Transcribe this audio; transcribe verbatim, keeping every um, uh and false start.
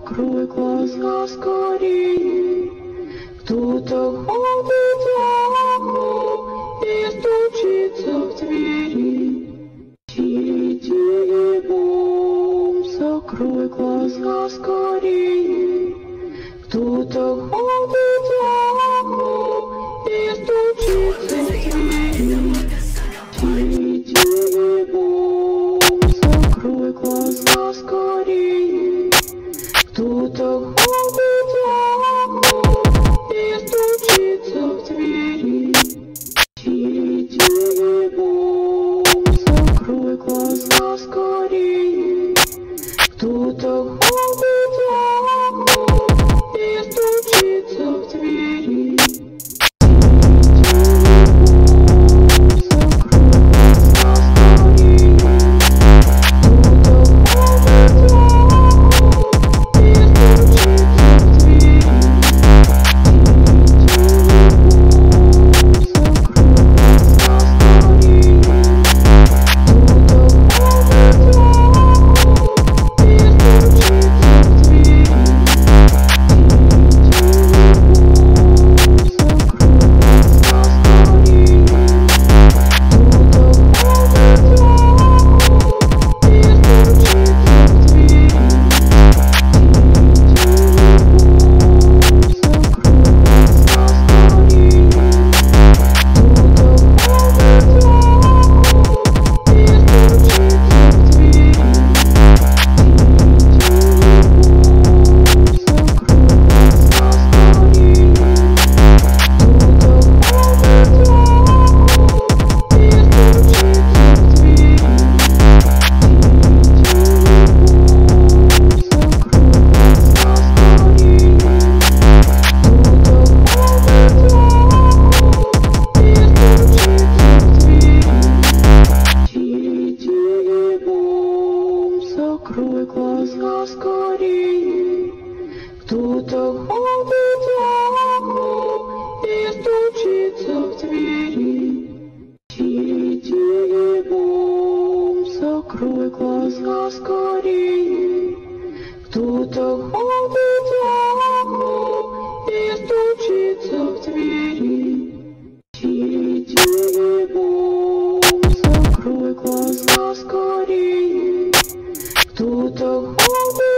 Закрой глаза скорее. Кто-то ходит за окном и стучится в двери. Иди, бом, закрой глаза скорее. Кто-то ходит за окном и стучится в двери. Иди, бом, закрой глаза скорее. Кто-то ходит за окном и стучится в двери. Иди, бом, закрой глаза скорее. Кто-то ходит за окном и стучится в двери. Закрой глаза скорее. Кто-то ходит за окном и стучится в двери. Иди, бом, закрой глаза скорее. Кто-то ходит за окном и стучится в двери. Иди, бом, закрой глаза скорее. Кто-то ходит